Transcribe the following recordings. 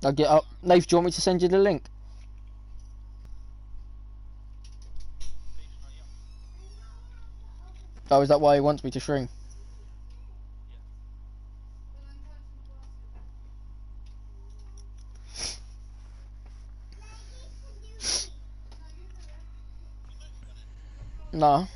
I'll get up. Nate, do you want me to send you the link? Oh, is that why he wants me to stream? No.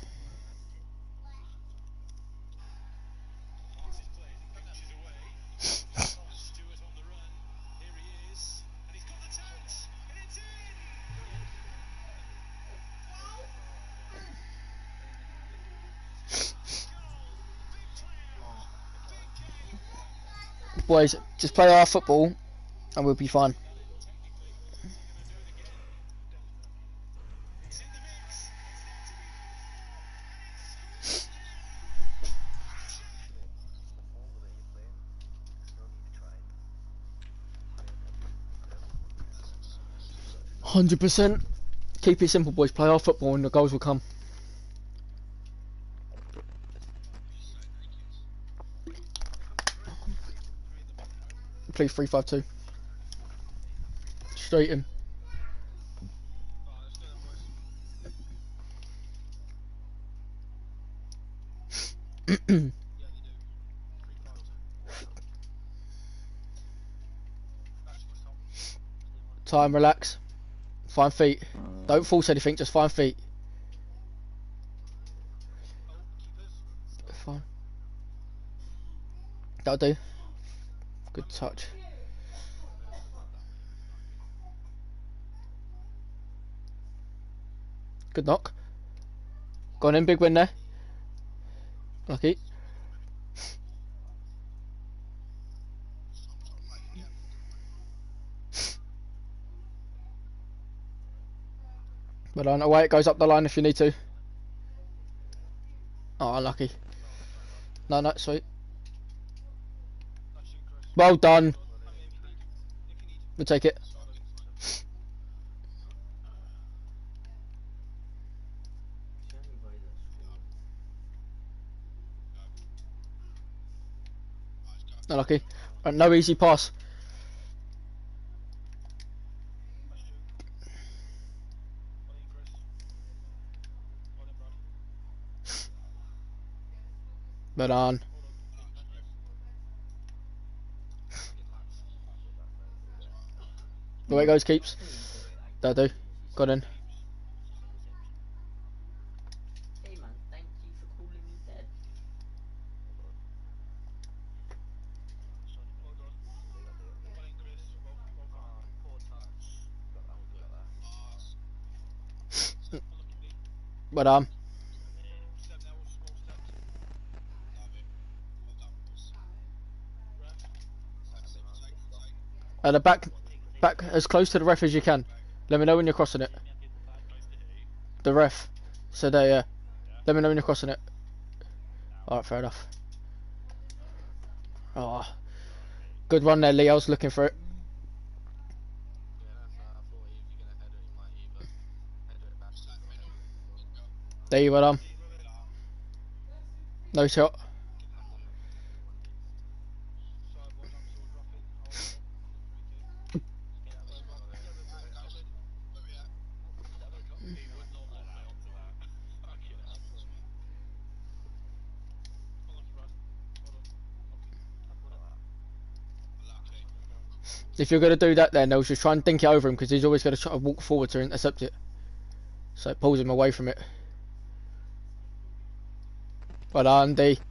Boys, just play our football and we'll be fine. %. Keep it simple, boys. Play our football and the goals will come. Please 3-5-2. Straight in. Time, relax. Find feet. Don't force anything, just find feet. Fine. That'll do. Good touch. Good knock. Gone in, big win there. Lucky. But on away it goes up the line if you need to. Oh, unlucky. No, sweet. Well done. We'll take it. Unlucky. No easy pass. But on. The way it goes keeps. That'll do. Got in. Hey man, thank you for calling me dead. But at the back as close to the ref as you can. Let me know when you're crossing it. The ref. So there, yeah. Let me know when you're crossing it. Alright, fair enough. Oh, good run there, Lee. I was looking for it. There you were. No shot. If you're going to do that then, they'll just try and dink it over him because he's always going to try to walk forward to intercept it. So it pulls him away from it. Well done, D.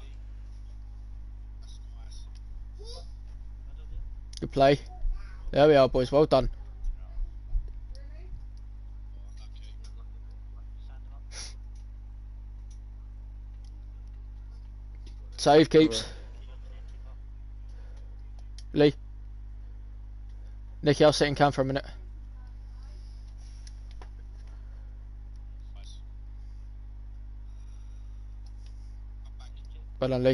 Good play. There we are, boys. Well done. Save keeps. Lee. Nicky, I'll sit in cam for a minute. Well done, Lee.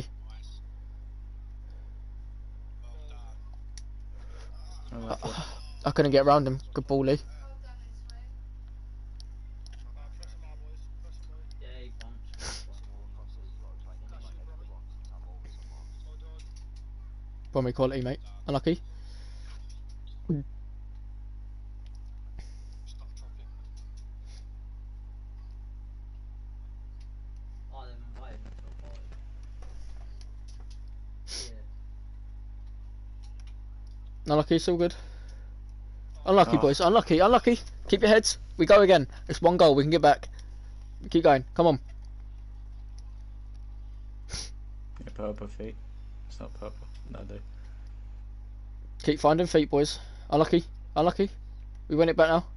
I couldn't get around him. Good ball, Lee. Bomb quality, mate. Unlucky. Oh, they've invited me to a party. Yeah. Unlucky, it's all good. Unlucky, Oh. boys. Unlucky, unlucky. Keep your heads. We go again. It's one goal. We can get back. Keep going. Come on. Yeah, purple feet. It's not purple. No, do. Keep finding feet, boys. Unlucky. Unlucky. We win it back now.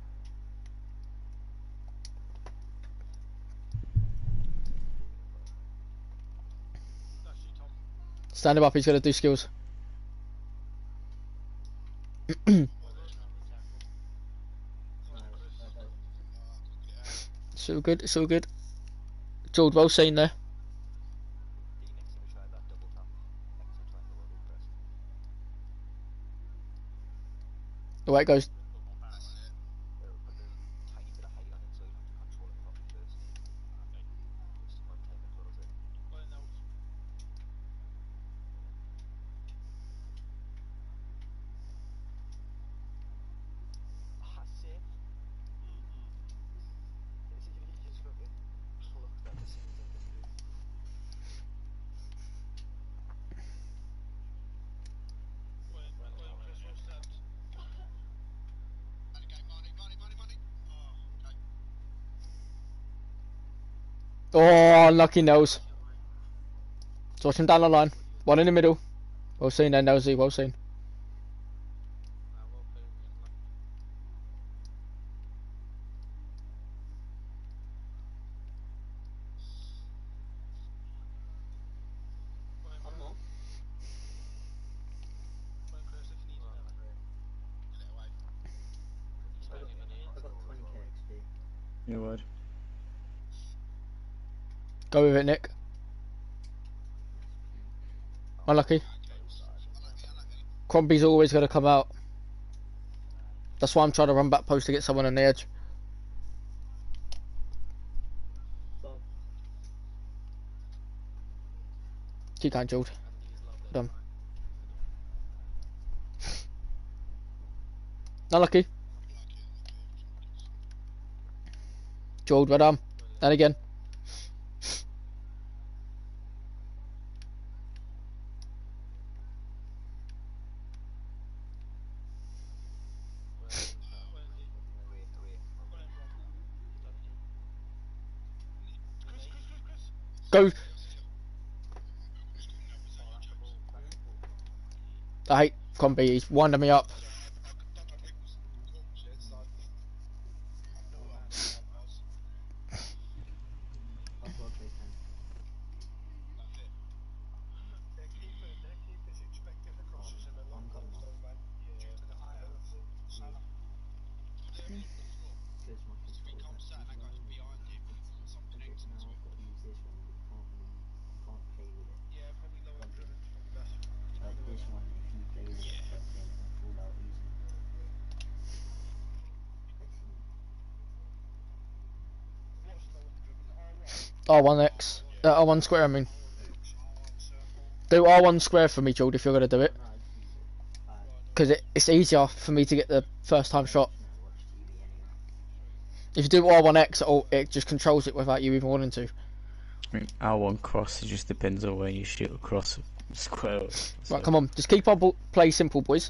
Stand him up. He's going to do skills. It's all good. It's all good. George, well seen there. The way it goes. Oh, unlucky nose. So watch him down the line. One in the middle. Well seen there, Nosy. Well seen. One more. I got 20k XP. You would. Go with it, Nick. Unlucky. Crombie's always going to come out. That's why I'm trying to run back post to get someone on the edge. Bob. Keep going, George. Done. Unlucky. George, well done. And again. Go. I hate Crombie. He's winding me up. I've got big hand. I'm coming up. There's my physical attack. Now I've got to use this one. You can't play with it. Like this one, if you play with it, then it'll fall out easy. R1X. R1 square, I mean. Do R1 square for me, George, if you're going to do it. No, I just use it. Because it's easier for me to get the first time shot. Never watch TV anyway. If you do R1X, it just controls it without you even wanting to. I mean, R1 cross, it just depends on where you shoot across square. Right, come on. Just keep our play simple, boys.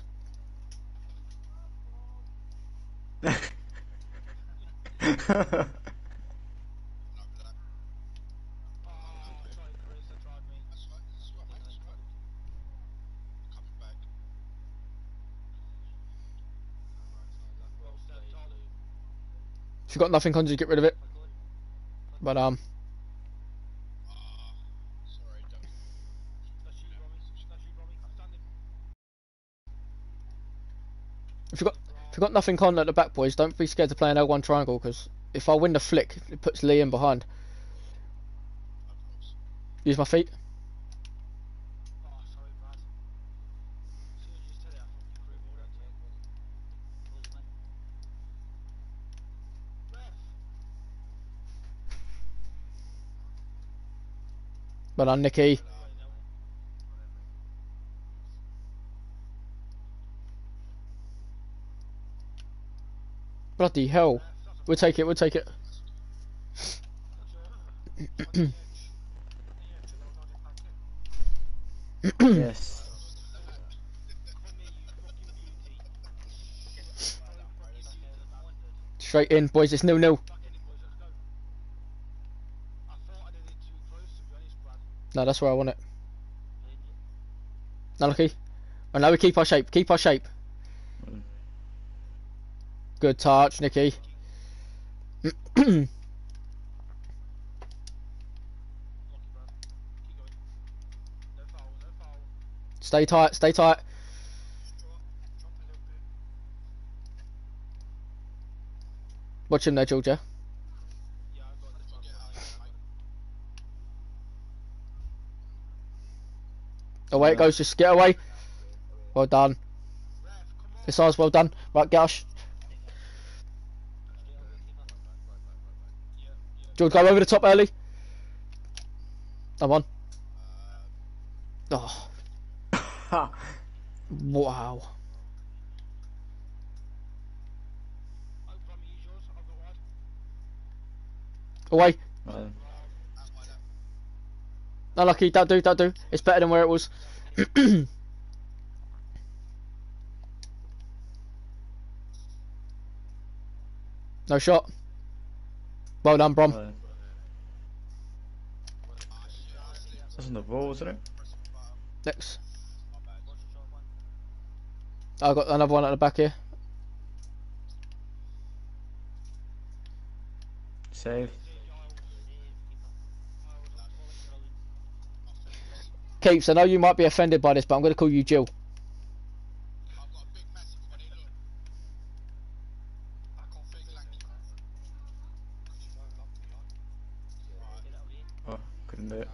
If you've got nothing on, just get rid of it. But if you've got nothing on at the back, boys, don't be scared to play an L1 triangle, because if I win the flick, it puts Lee in behind. Use my feet. Well done, Nicky. Bloody hell. We'll take it, we'll take it. Yes. Straight in, boys, it's 0-0. No, that's where I want it. Unlucky. And now we keep our shape, keep our shape. Good touch, Nicky. Stay tight, stay tight. Watch him there, Georgia. Away it goes, just get away. Well done. It's ours, well done. Right, Gash. George, go over the top early. I'm on. Oh, wow. Away. Unlucky, don't do, don't do. It's better than where it was. No shot. Well done, Brom. That's on the ball, wasn't it? Next. I've got another one at the back here. Save. Keeps, I know you might be offended by this, but I'm going to call you Jill. Oh, couldn't do it.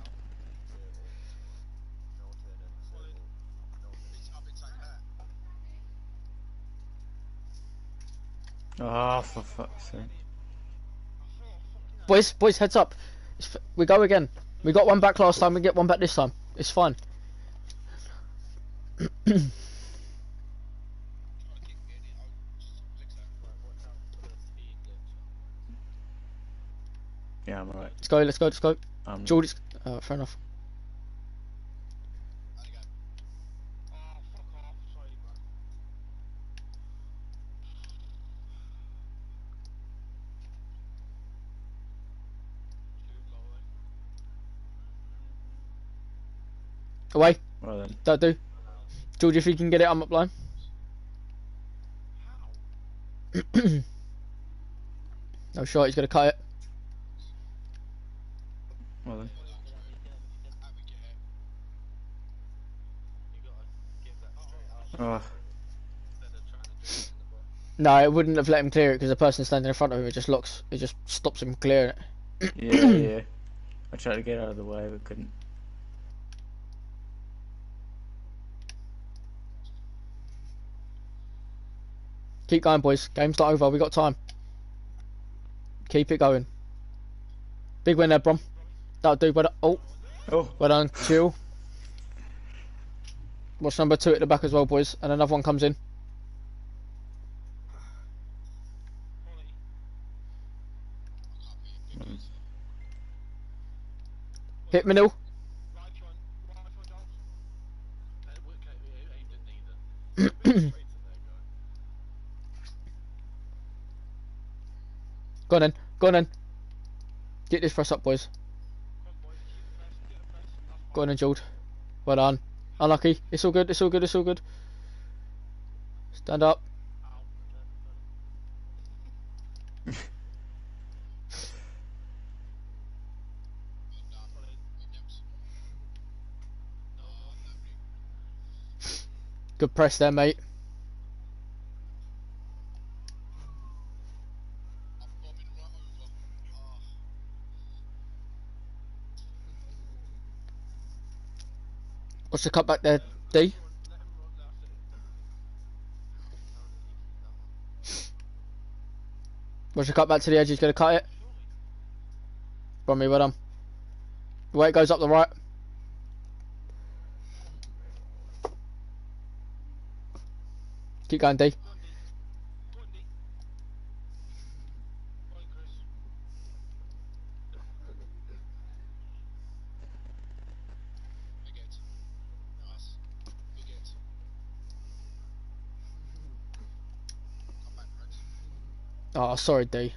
Oh, for fuck's sake. Boys, heads up. We go again. We got one back last time, we get one back this time. It's fine. Yeah, I'm alright. Let's go, let's go, let's go. Geordie's... fair enough. Away. Well then. Don't do. George, if you can get it, I'm up line. No shot, he's going to cut it. Well then. Oh. No, it wouldn't have let him clear it because the person standing in front of him, it just locks, it just stops him clearing it. Yeah. I tried to get out of the way, but couldn't. Keep going, boys. Game's not over. We got time. Keep it going. Big win there, Brom. That'll do. But oh, well done. Chill. Watch number 2 at the back as well, boys. And another one comes in. Hit Manil. Go on then. Go on then. Get this press up, boys. Go on then, Jude. Well done. Unlucky. It's all good. It's all good. It's all good. Stand up. Good press there, mate. What's the cut back there, D? What's the cut back to the edge? He's going to cut it. Bromley, well done. The way it goes up the right. Keep going, D. Oh, sorry, D.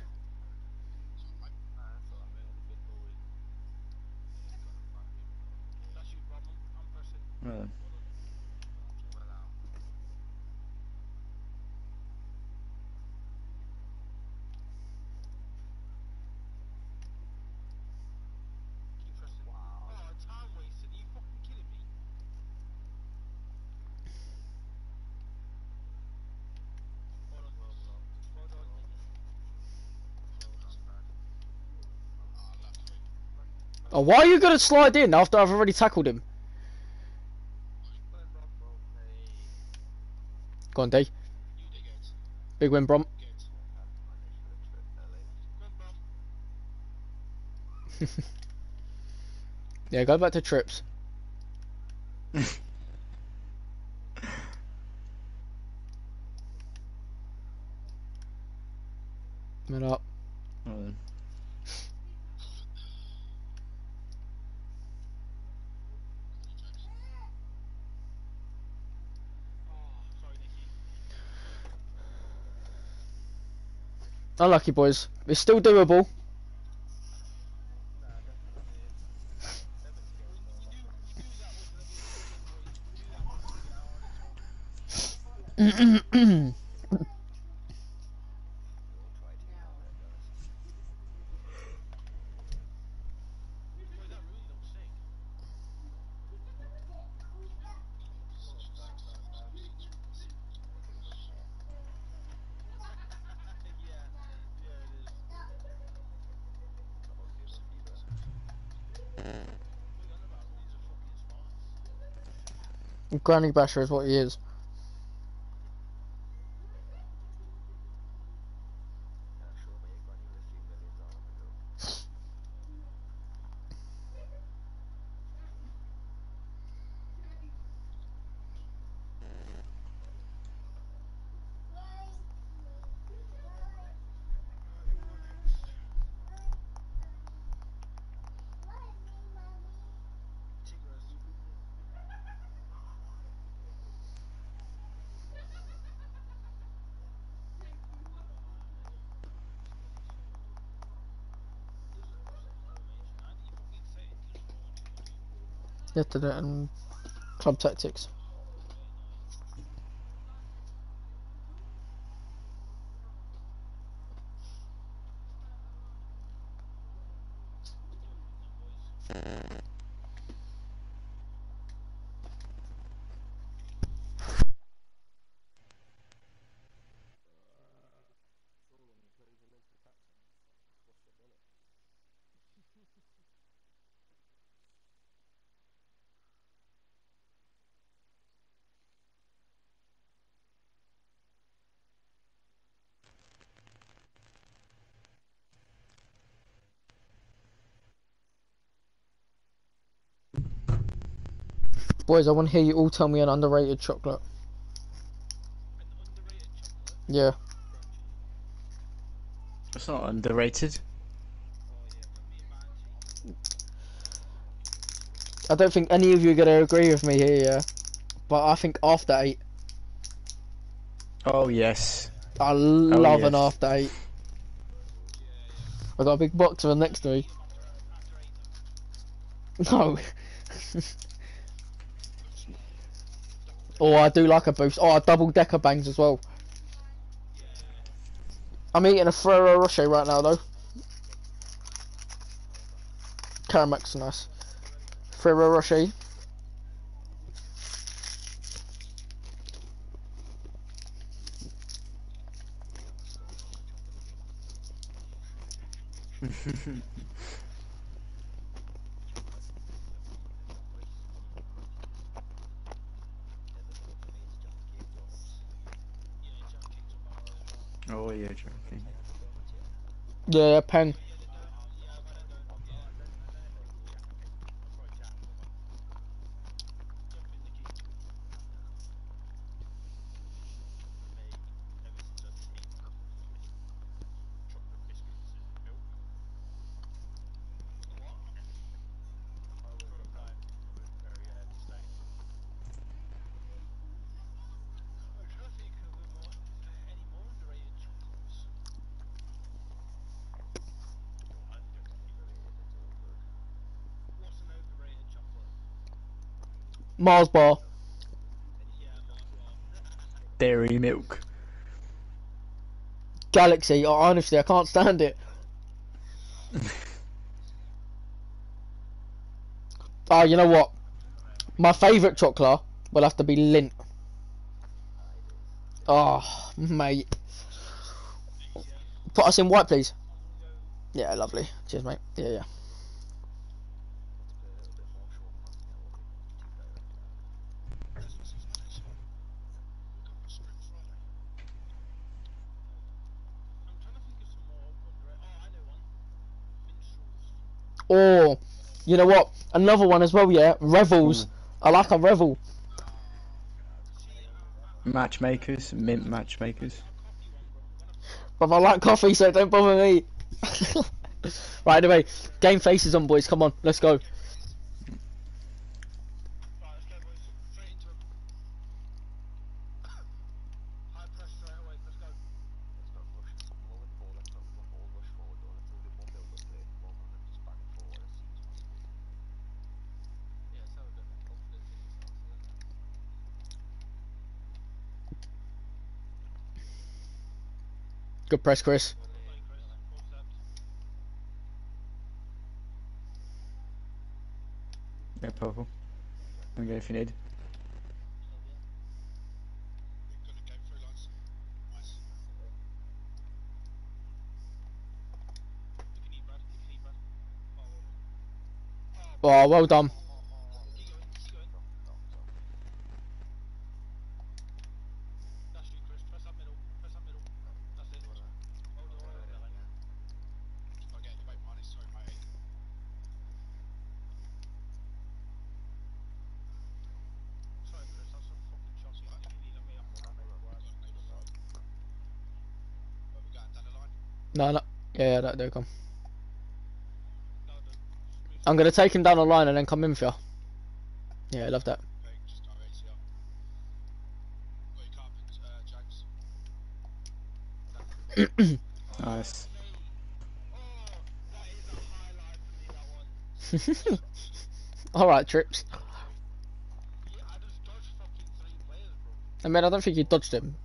That's you, Bob. I'm pressing. Well, Well out. Keep pressing. Wow. Oh, time wasted. Are you fucking kidding me? Hold on. Hold on. Oh, left me. Oh, why are you gonna slide in after I've already tackled him? Go on, D. You did good. Big win, Brom. Good. Go on, Bob. Yeah, go back to trips. Man up. well then. Oh, sorry, Nicky. Unlucky, boys. It's still doable. We knew that was gonna be a big win, boys. We knew that was gonna be our hardest one. Boy, that really looks sick. Yeah, yeah, it is. What are you on about? These are fucking smart. Granny Basher is what he is. Right, who go next? Tigres. How do you fucking set it to score 2-2? You have to do it in club tactics. Liverpool then, boys. Boys, I want to hear you all tell me an underrated chocolate. An underrated chocolate, Yeah. crunchy. It's not underrated. Oh yeah, but me and Banshee. I don't think any of you are going to agree with me here, yeah. But I think after 8. Oh yes. I Oh love an yes. after 8. Yeah, yeah. I got a big box of them next to You me. eat them after 8 though. No. Oh, I do like a boost. Oh, a double decker bangs as well. Yeah. I'm eating a Ferrero Rocher right now though. Caramax nice. Ferrero Rocher. Yeah, Jam Kings are bangers as well. Oh you're joking. Yeah, pen. Oh yeah, they don't. Oh, yeah, I've had a donut. Yeah. I'll try jam. Jump in, Nicky. Mate, ever since I tasted chocolate biscuits and milk. The what? Prototype. Very early stage. I'm trying to think of any more underrated chocolates. Mars bar. Dairy milk. Galaxy. Oh, honestly, I can't stand it. Oh, you know what? My favourite chocolate will have to be Lindt. Oh, mate. Put us in white, please. Yeah, lovely. Cheers, mate. Yeah, yeah. Oh, you know what? Another one as well, yeah. Revels. Ooh. I like a revel. Matchmakers, mint matchmakers. But I like coffee, so don't bother me. Right, anyway. Game faces on, boys. Come on, let's go. Good press, Chris. Yeah, purple. Okay, if you need. Oh, well done. No, no. Yeah, that do come. I'm gonna take him down the line and then come in for you. Yeah, I love that. Nice. All right, Trips. I mean, I don't think you dodged him.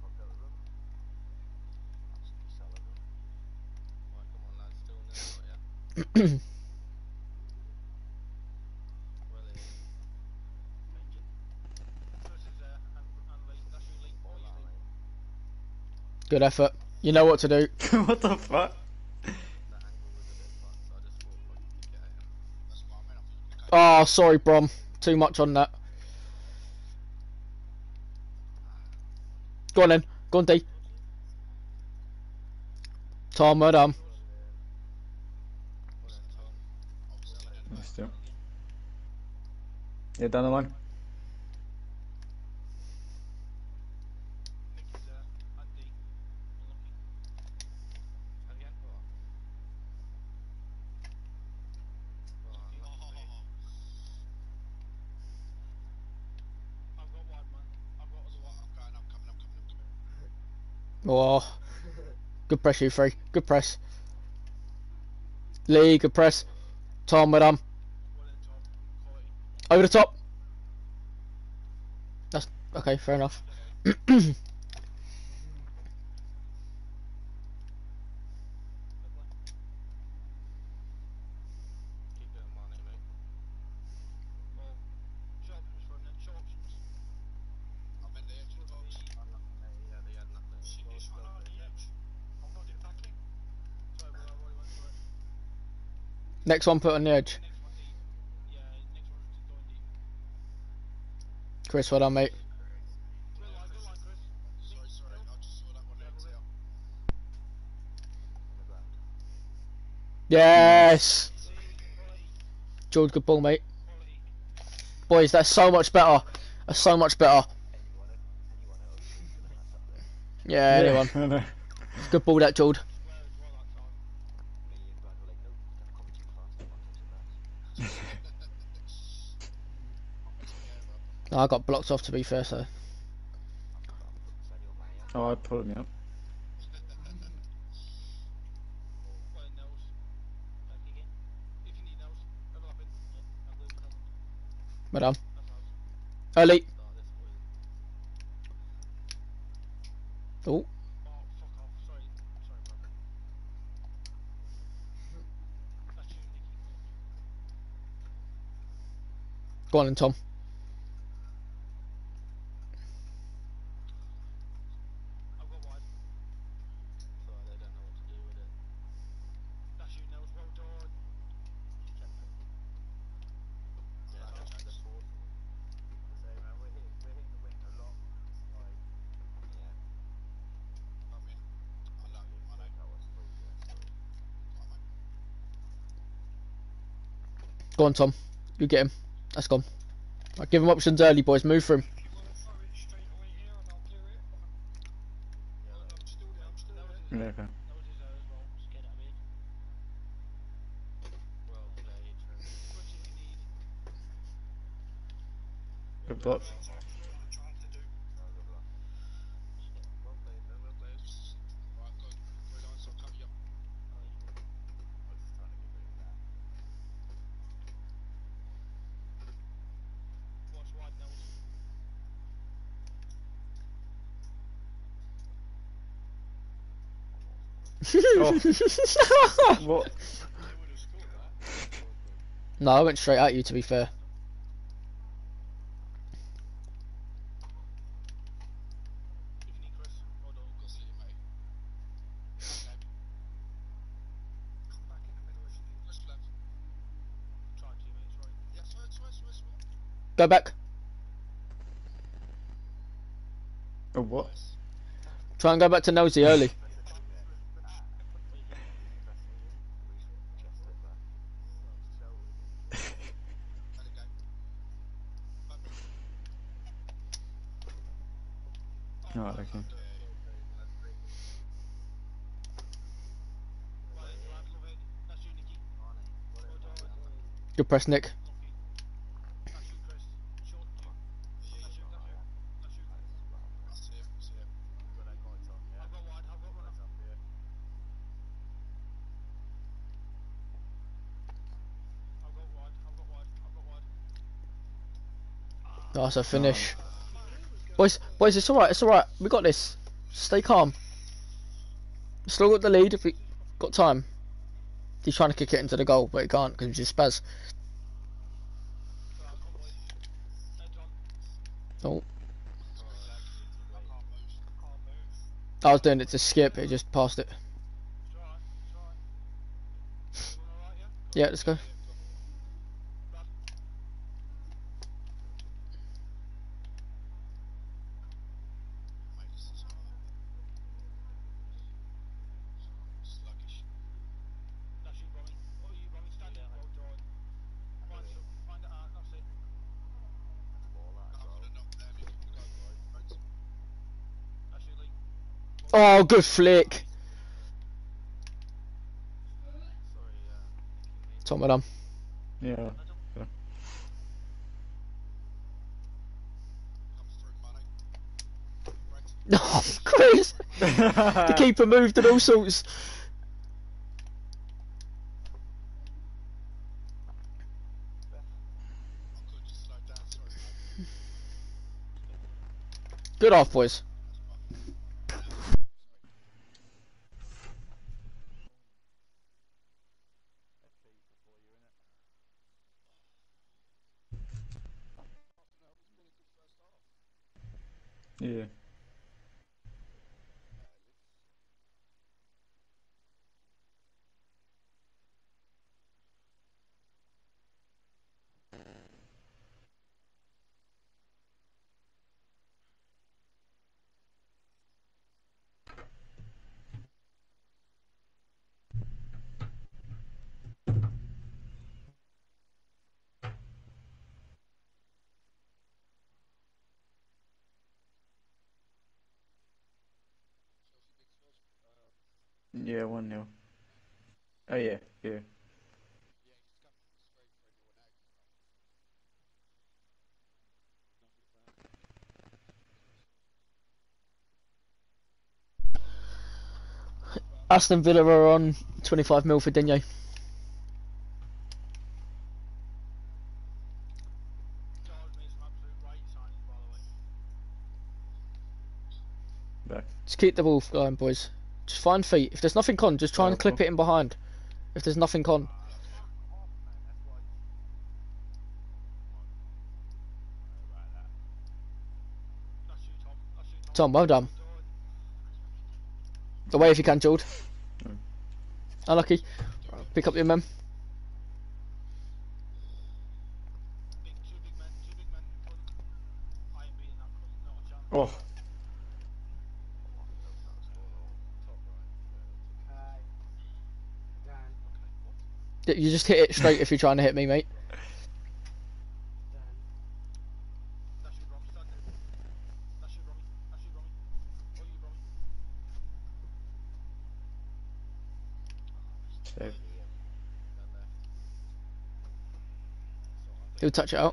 Good effort. You know what to do. What the fuck? Oh, sorry, Brom. Too much on that. Go on then. Go on, D. Tom, well done. Still. Yeah, down the line. Oh, good press, you three. Good press. Lee, good press. Tom, well done. Over the top. That's okay, fair enough. Next one, put on the edge. Chris, well done, mate. Yes! George, good ball, mate. Boys, that's so much better. That's so much better. Yeah, anyone. I know. Good ball, that, George. No, I got blocked off, to be fair, so. Oh, I pulled me up. Well done. Early. Oh, Oh, fuck off. Sorry. Sorry, brother. That's you, Nicky. go on then, Tom. I've got wide. So they don't know what to do with it. That's you, Nels. Well done. Check it. Yeah, Well check done. the force. So man, we're hitting the wing a lot. Like, yeah. Love you. I love you, my name. That was free. Yeah, sorry. Come on, mate. Go on, Tom. You get him. That's gone. Right, give him options early, boys. Move for him. You want to throw it straight away here and I'll clear it? Yeah, Oh, no, I'm still there. I'm still there. Yeah, okay. That was his there as well. Just get that in. well played. Push if you need. Good block. I'm trying to do. No, good luck. Well played. Well played. Right, good. Very nice. I'll cover you. I was just trying to give it a gap. Watch wide, Nels. What? They would have scored that. No, I went straight at you, to be fair. If you need Chris, hold on, go see you, mate. Okay. Come back in the middle if you need. Chris left. Try 2 minutes, right? Yeah, swear. Go back. Oh, what? Try and go back to Nosy early. Let it go. Alright, okay. Right, right, love it. That's you, Nicky. Well done. Good press, Nick. Lucky. That's you, Chris. Short you. That's you. That's you. See him. I've got wide. I've got runner. Nice, a finish. Boys, it's alright. We got this. Stay calm. Still got the lead if we got time. He's trying to kick it into the goal, but he can't because he's just spaz. Oh, I was doing it to skip, it just passed it. Yeah, let's go. Sluggish. That's you, Romy. Oh, you, Romy, stand there. Well done. Find it out. That's it. I'm gonna knock them if you go right. That's you, Lee. Oh, good flick. Tom, well done. Yeah. Comes through, money. Right. Oh, Chris! The keeper moved and all sorts. I could just slow down. Sorry, mate. Good off, boys. Yeah. Yeah, 1-0. Oh yeah, yeah. Aston Villa are on 25 mil for Digne. Charles made some absolute right Back. Just keep the ball going, boys. Just find feet. If there's nothing on, just try and Okay. clip it in behind. If there's nothing on. That's you, Tom. That's you, Tom. Tom, well done. Away if you can, Jord. Unlucky. Pick up your mem. Two big men in front. I ain't beating that cunt, not a chance. Oh, Dan. You just hit it straight if you're trying to hit me, mate. Dan. That's you, Brom. Stand there. That's you, Brommy. That's you, Brommy. Oh, you, Brommy. save. He'll touch it out.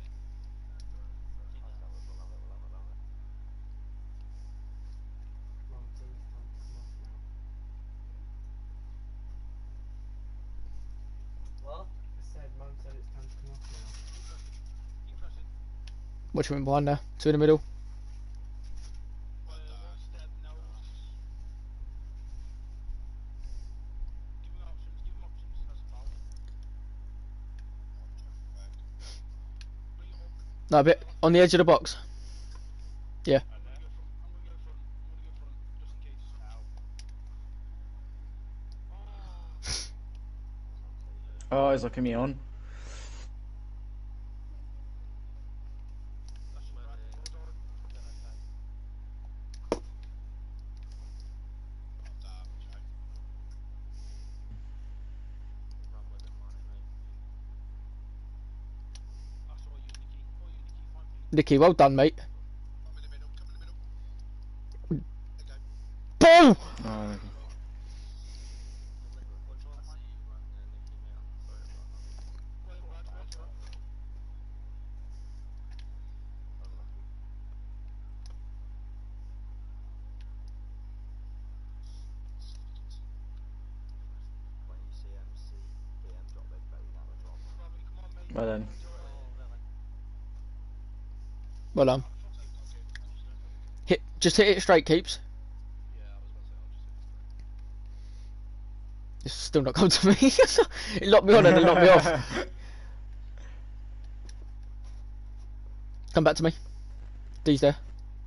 Mum said it's time to come off now. What? I said Mum said it's time to come off now. Interesting. Watch him in behind there. Two in the middle. One step, no. Give him options. Give him options. That's a foul. Bring him up. No, a bit on the edge of the box. Yeah. I'm gonna go front. I'm gonna go front. Just in case. Oh, he's looking me on. That's you, Brad. Well done. That's all you, Nicky. All you, Nicky. Fine feet. Nicky, well done, mate. Ball! Oh, okay. Well done, Brad. Well done. When you see DM drop their belly down the drop. Brommy, come on, mate. Well then. Well done. Just hit it straight, keeps. It's still not come to me. It locked me on and then locked me off. Come back to me. D's there.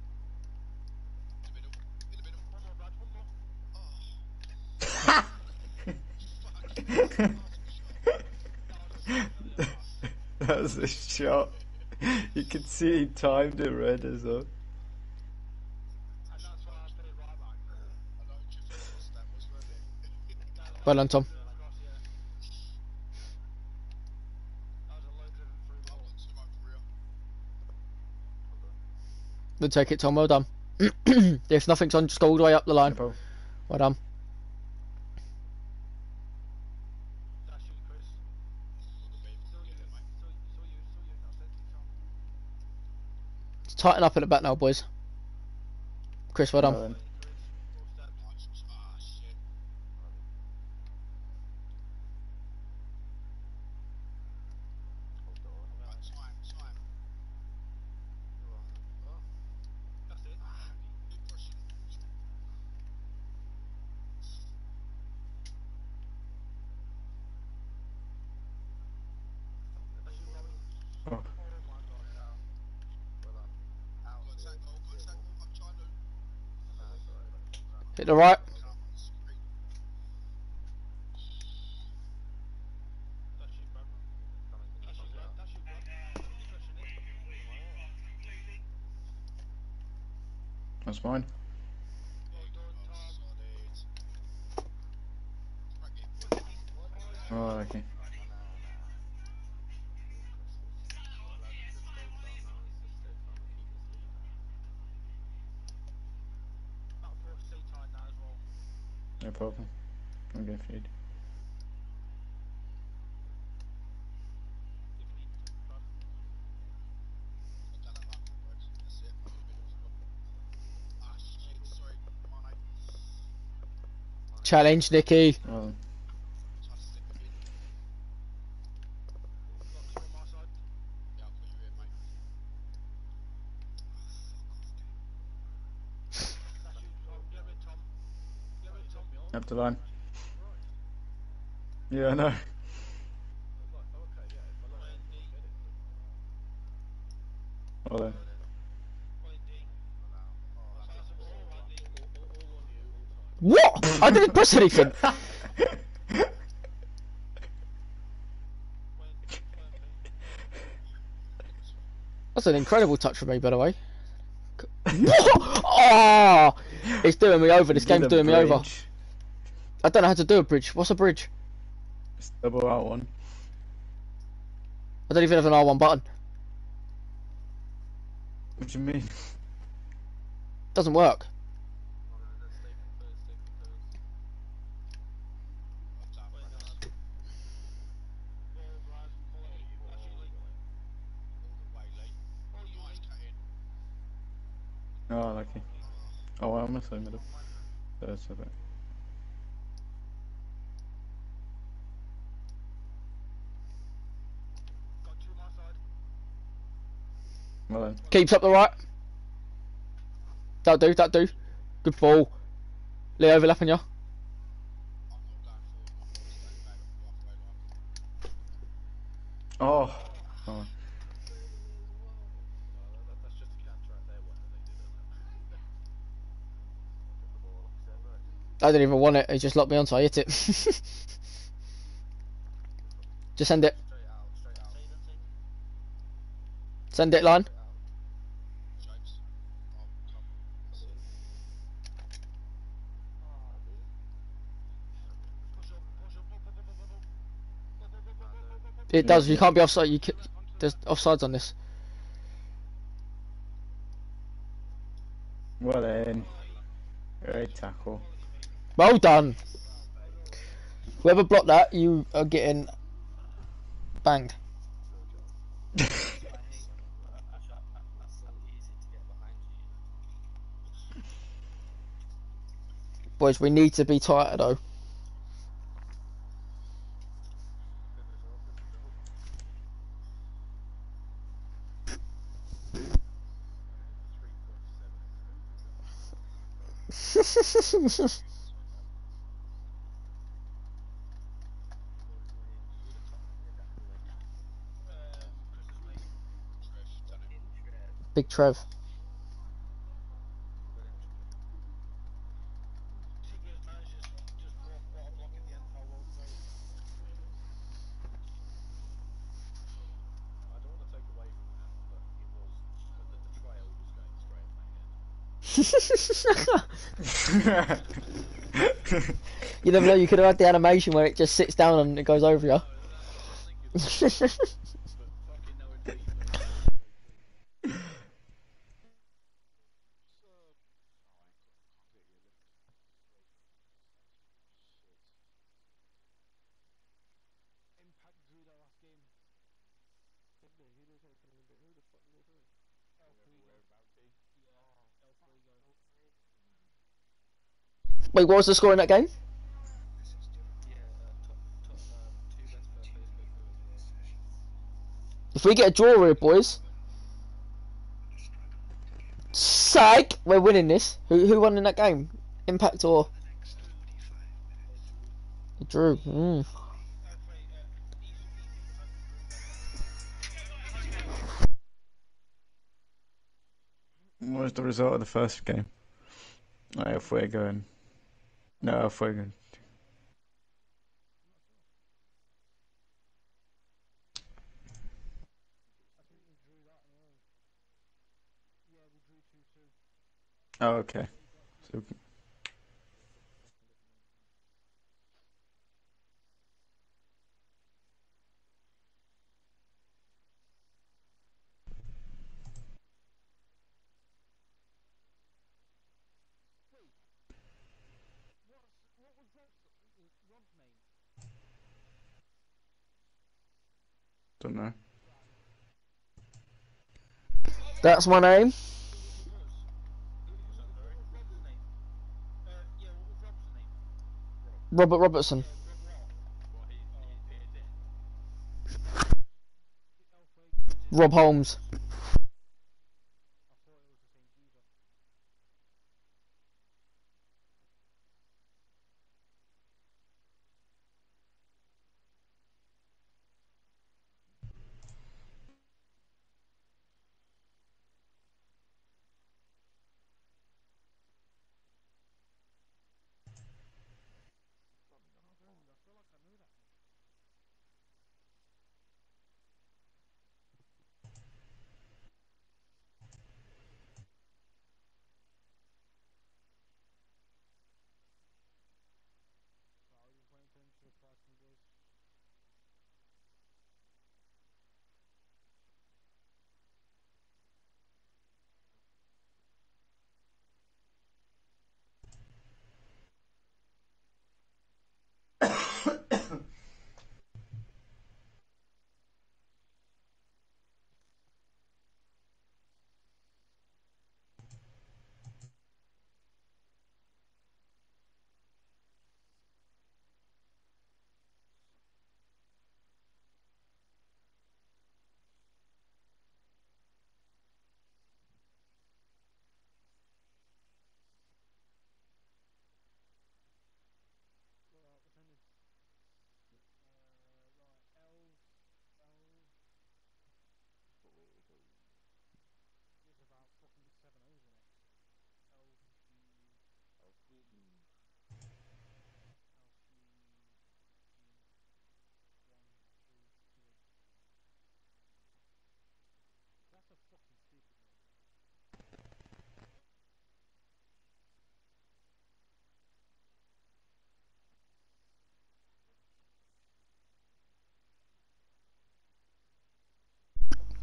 One more, Brad. One more. That was a shot. You could see he timed it red as well. And that's why I played right back. Well done, Tom. Across, yeah. That was a low driven through ball. We'll take it, Tom. Well done. If nothing's on, just go all the way up the line. No problem. Well done. That's you, Chris. Still you. Still you. That's it. Keep on. Let's tighten up at the back now, boys. Chris, well done. Well then. Chris. 4 steps. That's it. That's you, Brommy. Oh. Oh my god. Hit the right. That's you, Brad. That's you, Brad. That's you, Brad. Pushing it. That's mine. Well done, Tom. Oh, okay. That force stay tight now as well. No problem. I'm going feed. If you need to, Brad. Challenge, Nicky. Well then. Got two on my side. That's Up the line. Yeah, I know. I was like, oh, okay, yeah, if I like it, I'll get it. Well then. What? I didn't press anything. That's an incredible touch from me, by the way. What? Oh! It's doing me over. This Did game's a doing me over. bridge. I don't know how to do a bridge. What's a bridge? It's double out one. I don't even have an R1 button. What do you mean? Doesn't work. Oh, lucky. Oh, well, I'm gonna say middle. That's a bit. Got two my side. Well then. Keeps up the right. That'll do, that'll do. Good ball. Lee overlapping you. Oh. Oh. That's just to counteract their one that they did, isn't it? Get the ball off set, right? I didn't even want it. He just locked me on, so I hit it. Just send it. Straight out, straight out. Send it, line. It does. You can't be offside. There's offsides on this. Well then. Great tackle. Well done. Whoever blocked that, you are getting banged. Boys, we need to be tighter though. Big Trev. TPS managers just brought what a block at the end of our world trade. I don't want to take away from that, but it was the trail was going straight at main end. You never know, you could have had the animation where it just sits down and it goes over you. I was thinking, but fucking no indeed. Impact drew their last game. Did they? Who did they play? Who the fuck did they play? Wait, what was the score in that game? If we get a draw here, boys. Psych! We're winning this. Who won in that game? Impact or? Drew. What was the result of the first game? Like, if we're going. No, if we're going. I think we drew that and all. Yeah, we drew 2-2. Oh, okay. So, What was Rob's name? don't know. That's my name. What was Rob's name? Yeah, what was Rob's name? Robert Robertson. Rob Holmes. I thought it was the same geezer.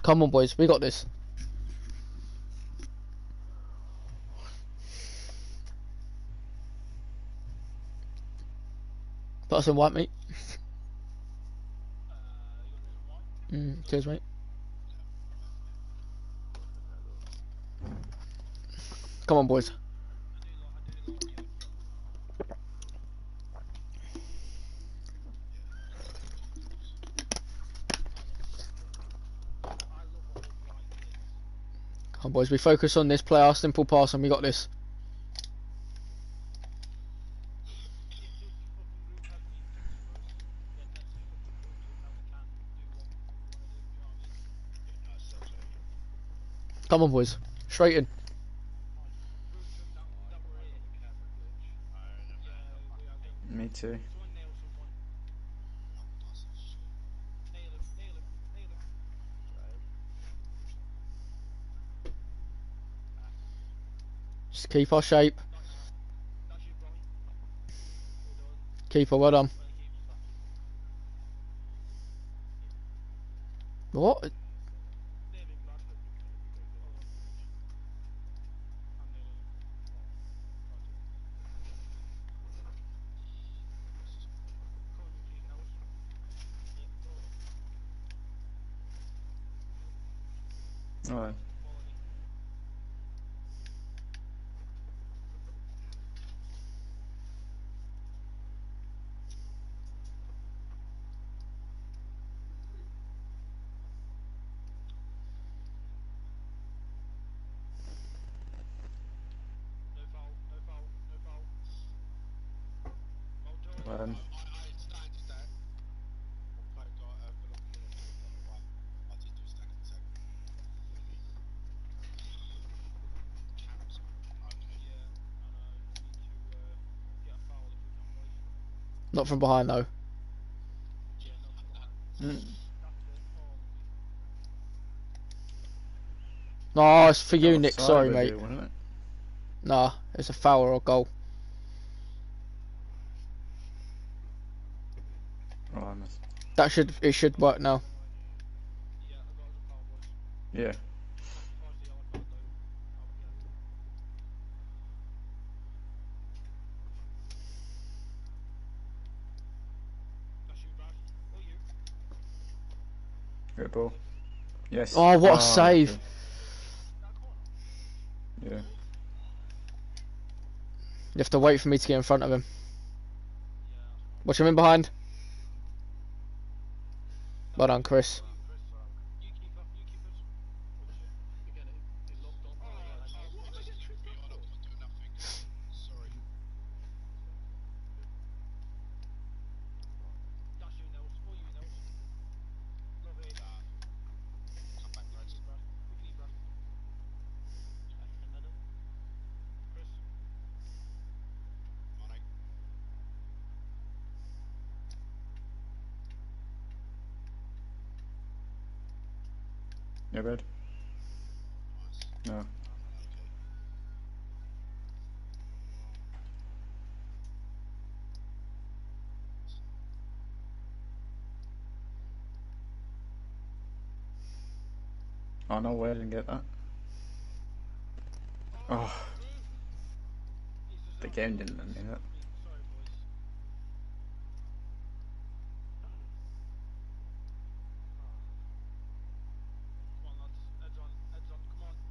Come on, boys, we got this. Put us in white, mate. You got this one? Cheers, mate. Come on, boys. I do like you. I love what they like this. Come on, boys. We focus on this. Play our simple pass, and we got this. If this fucking group has been six of us, then let's fucking prove to them that we can do what we want to do. Do you know what I mean? Come on, boys. Straight in. Prove to them that we're here. Yeah, we are going. Me too. Someone nail someone. Nail him, nail him, nail him. Just keep our shape. That's you, Bronny. Well done. Keeper, well done. Well, he keeps that. What? Nail him, lad. Hold on. I'm nailing him. Come on, please, Nels. Alright. Quality. No foul, no foul, no foul. Well done. Yeah, and we need to get a foul if we can, boys. Not from behind, though. Yeah, not from behind. Mm. That's it. Oh, No, it's for you, Nick. Offside Sorry, with mate. it, wasn't it? Nah, it's a foul or a goal. Oh, I must. It should work now. yeah, I got us a foul, boys. Yeah. Pass the yellow card, though. Yeah. That's you, Brad. Or you. Good ball. Yes. Oh, what a save. okay. That corner. Yeah. You have to wait for me to get in front of him. Yeah, that's Watch him in behind. Well done, Chris. You keep up, you keep us. Again, it locked on. Oh, yeah, what did I get tripped up for? That's you, Nels. Or you, Nels. Love it. Brad. Quickly, Brad. Chris. You good? No. Oh no way, I didn't get that. Oh, the game didn't let me that. Sorry, boys. Come on, lads. Heads on, come on.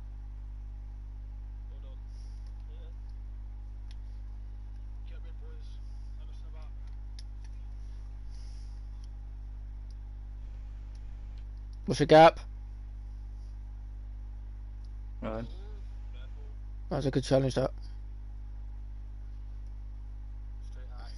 Well done. Get rid, boys. Not messing about. What's your gap? Right. Careful. That was a good challenge, that. Straight out.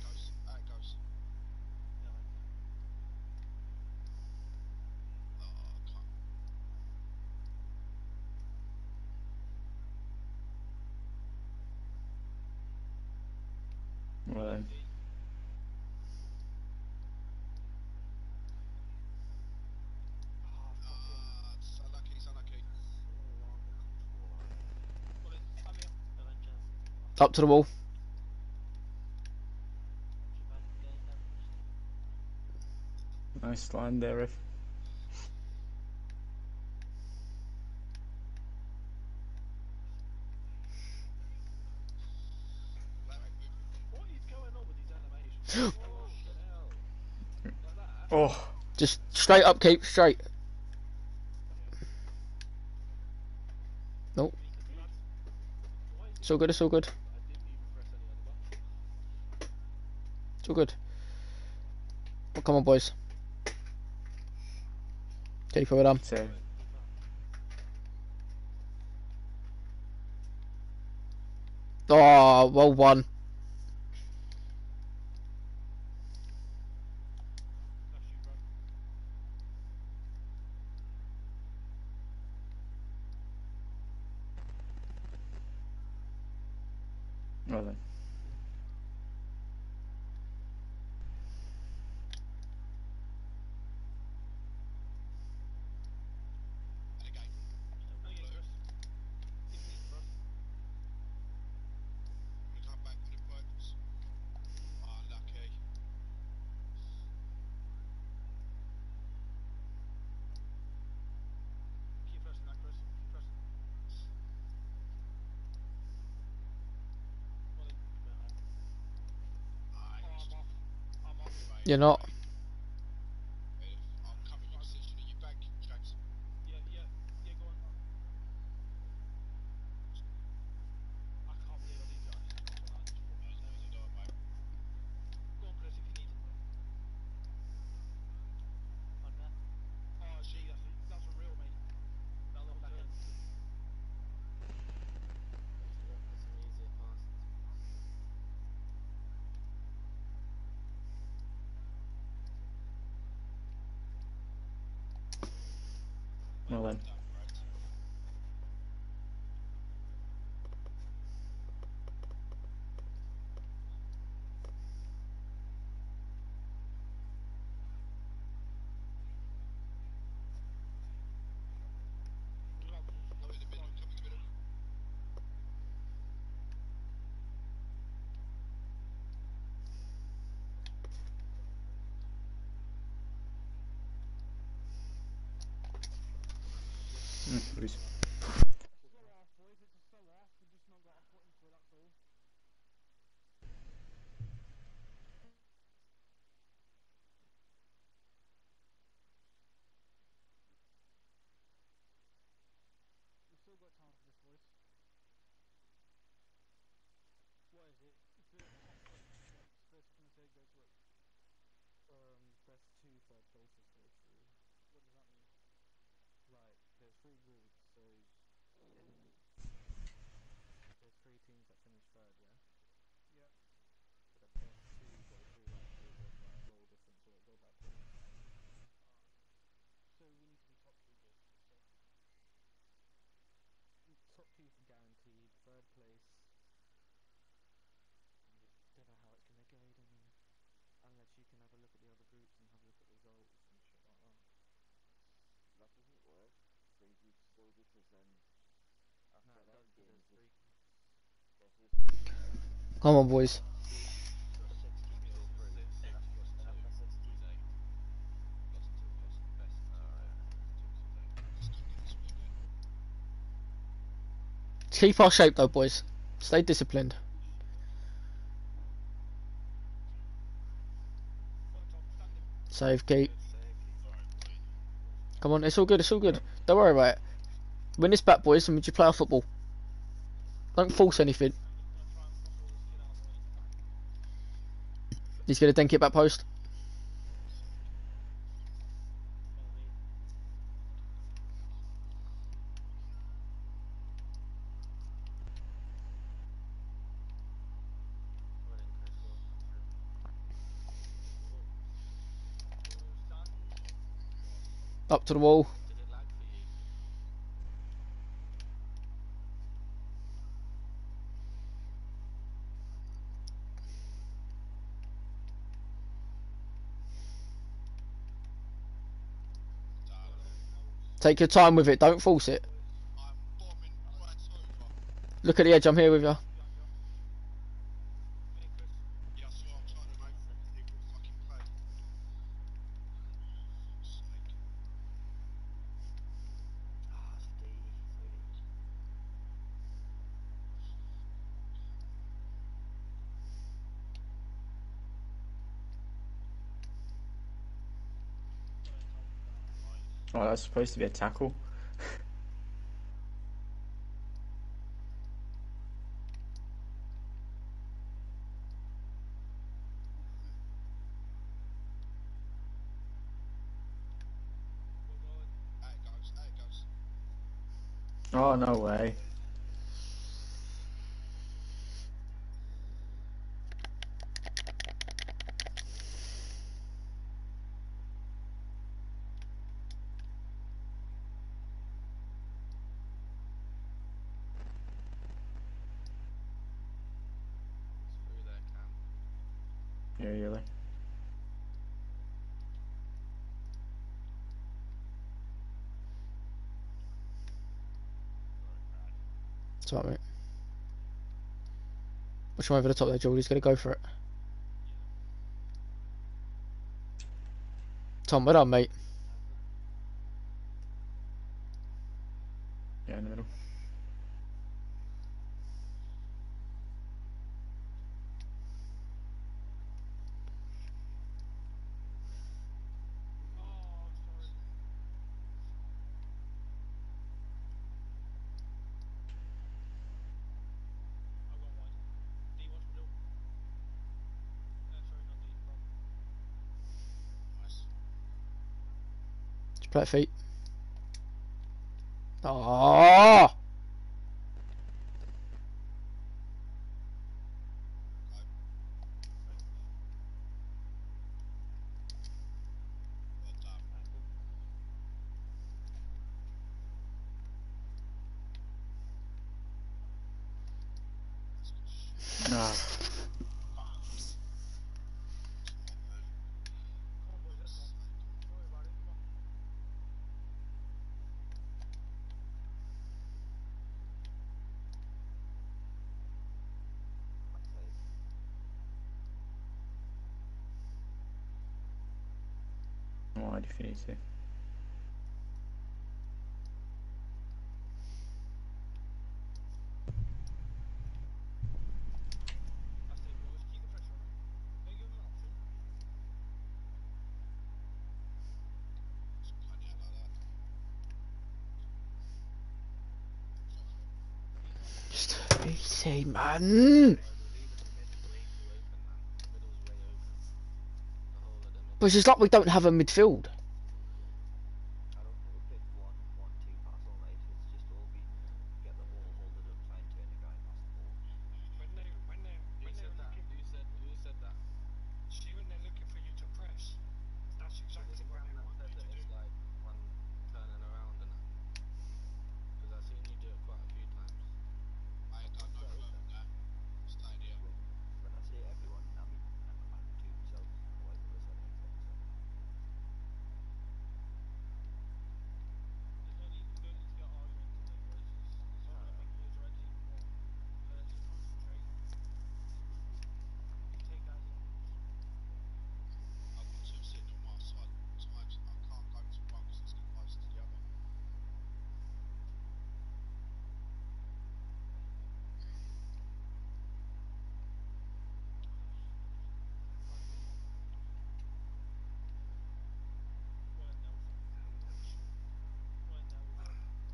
Right. Well, I'm here. Up to the wall. Nice line there, Riff. Oh shit hell. Like that? Oh, Just straight up, keep straight. Nope. Why is It's all good. It's all good. I didn't even press any other button. It's all good. Well, come on, boys. Keep it on. save. Oh, well won. That's you, bro. Well then. Oh yeah, Chris. Give me bro. We come back with the buttons. Ah, lucky. Keep pressing that, Chris. Keep pressing. Well, then, you better. Oh, I'm off. I'm off. You're not. I'm coming your decision. Are you back, Jax? Yeah, yeah, yeah, go on. I can't believe I didn't get on his cross on that. Just put me on the door, mate. Go on, Chris, if you need it. On there. Oh, gee, that's a real, mate. That little turn. That's an easier pass. Well then. Come in the middle, come in the middle. Please. We've still got time for this, boys. What is it? The top three. First from the third go through. Best two third places go through. What does that mean? Like, there's three groups, so in there's three teams that finish third, yeah? Yeah. So the best two go through like with like goal difference or go by points. So we need to be top two, basically. So Top two for guaranteed, third place. I don't know how it's gonna go, don't know. Unless you can have a look at the other groups and have a look at results and shit like that. That doesn't work. Three groups still, because then No, after it does 11 because games, there's three groups. there's just 3 groups. Come on, boys. So 6 teams go through. Six plus two. That's 16. Is 8. Plus 2 plus best 2 plus 2 is 8. Keep our shape though, boys. Stay disciplined. on top, standing. Save, keep. Save, keep. Come on, it's all good. It's all good. Don't worry about it. Win this back, boys, and we just play our football. Don't force anything. Gonna try and cross all this kid out of the way. He's gonna dink it back post. Follow me. Well then, Chris, go. Stand. Up to the wall. Did it lag for you? Take your time with it. Don't force it. I'm bombing right over. Look at the edge. I'm here with you. Behind you. Hey, Chris. Yeah, I saw. I'm trying to make it will fucking play. Snake. Ah, Steve. Oh, that's supposed to be a tackle. We're going. Out it goes, out it goes. Oh, no way. It's through there, Cam. Yeah, really. It's alright, mate. Push him over the top there, Geordie's gonna go for it. Tom, well done, mate. Yeah, in the middle. Oh, sorry. I've gone wide. D wants middle. Sorry, not D. Rob. Nice. Just play it feet. Oh! Well done. That's good shit. Ah, Come on, boys, let's go. Don't worry about it. Come on. wide if you need to. That's it, boys. Keep the pressure on them. Don't give them an option. It's plenty out like that. Just easy, man. Guys, we're leaving the middle way too open, man. The middle's way open. The whole of the middle. But it's just like we don't have a midfield. I don't think we pick one, two pass all night. It's just all we get the ball, hold it up, try and turn the guy and pass the ball. When they're Who said that? looking, Who said that? see when they're looking for you to press. That's So exactly there's a what cam they that want said you that to do. it's like one turning around and that. Because I've seen you do it quite a few times. I ain't got no further than that. Staying here. When I say everyone, I mean man to himself. Otherwise the rest of them make sense. There's no need, we don't need to get argumentative, boys. It's not going to make you lose already even more. Just concentrate. You take guys in. I've got two sitting on my side times. I can't go to one because it's getting close to the other. Well, Nelson. Well, Nelson.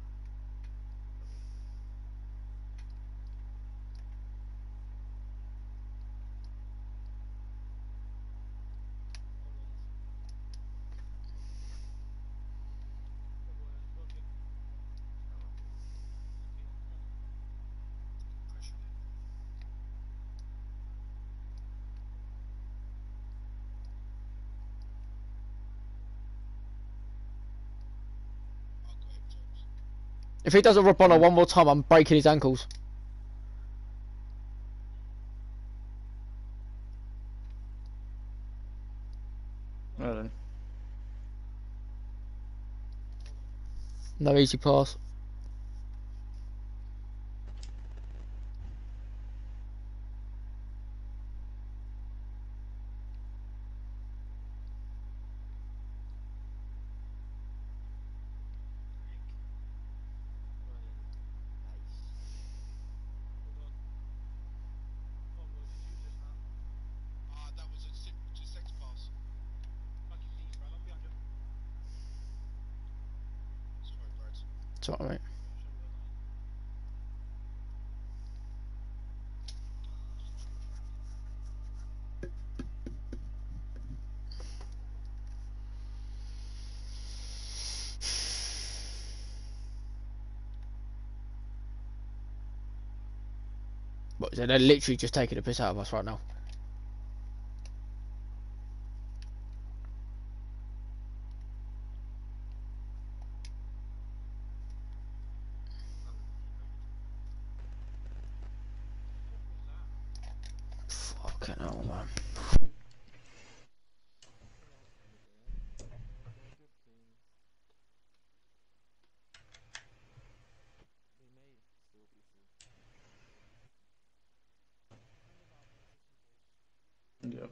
Pressure it. I've got him, James. If he doesn't rub on her one more time, I'm breaking his ankles. Well then. No easy pass. Hold on. Come on, boys. It's you just now. Ah, that was a just six pass. I'll keep these, right? I'm behind you. That's what I mean. But they're literally just taking a piss out of us right now. Fucking hell, man. They're a good team. We may still be fourth. Yeah.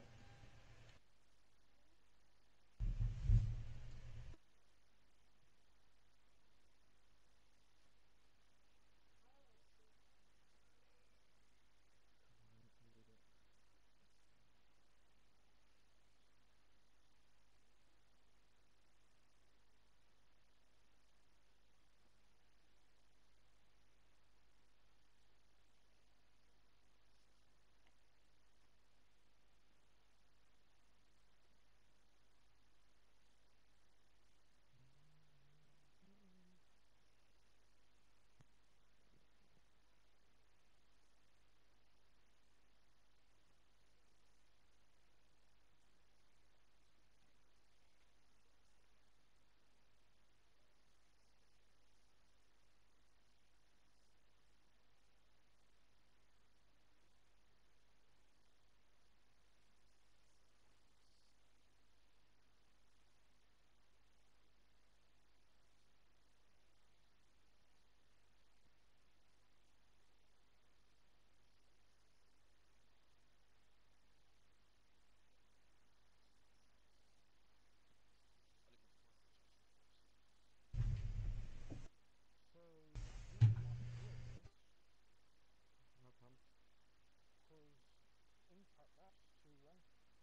So, yeah, guys. No problem. Cause Impact that 2-1.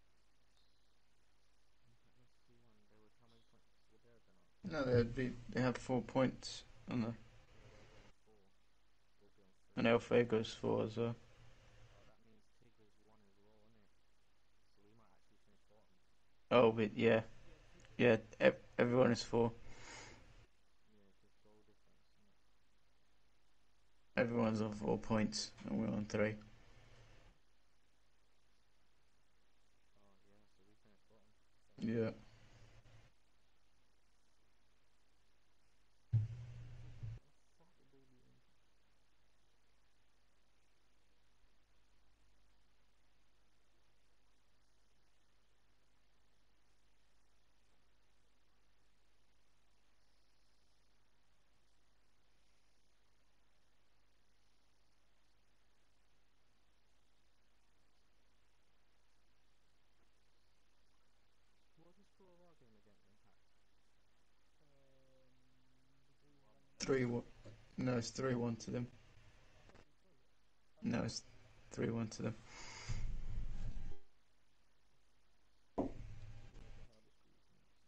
Impact lost 2-1. They would how many points would they have been on? No, they have 4 points on the, Yeah, they'll be on 4. We'll be on 3. and Alfego's 4 as well. Oh, that means Tigger's 1 as well, isn't it? So we might actually finish bottom. Oh, but yeah, yeah, everyone is 4. Yeah, because goal difference, isn't it? Everyone's on 4 points, and we're on 3. Oh, yeah, so we finish bottom. Yeah. Fuck the baby in. What was the score of our game against Impact? Did we win the match? 3-1. No, it's 3-1 to them. I thought we drew it. No, it's 3-1 to them. Maybe we're the hardest beat, isn't it?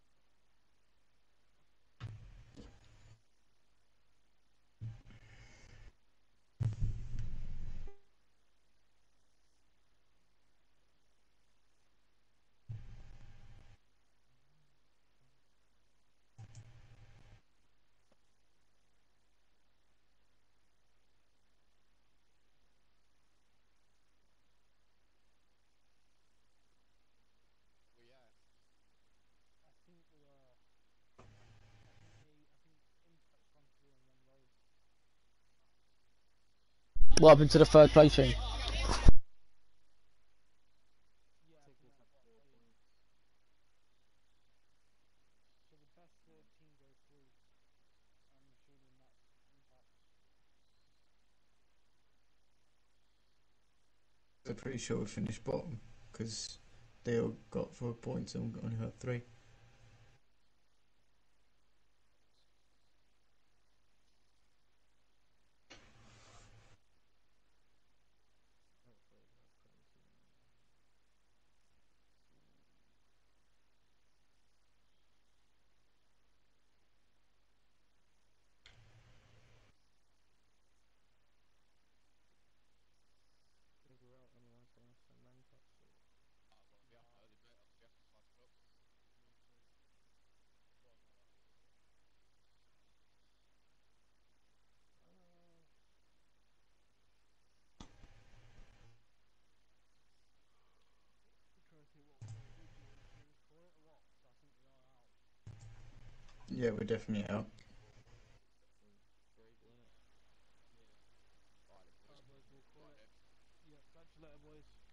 We I think we are. I think Impact's gone through on one goal. What happened to the third place thing? Yeah, I think Tigger's had that's what 4 I'm saying. points. So the best third team goes through. I'm assuming that's Impact. I'm pretty sure we finished bottom, because they all got 4 points and we only had 3. Alfredo has 17. Yeah, we're definitely out. Alright boys, we'll call it. Yeah, catch you later boys.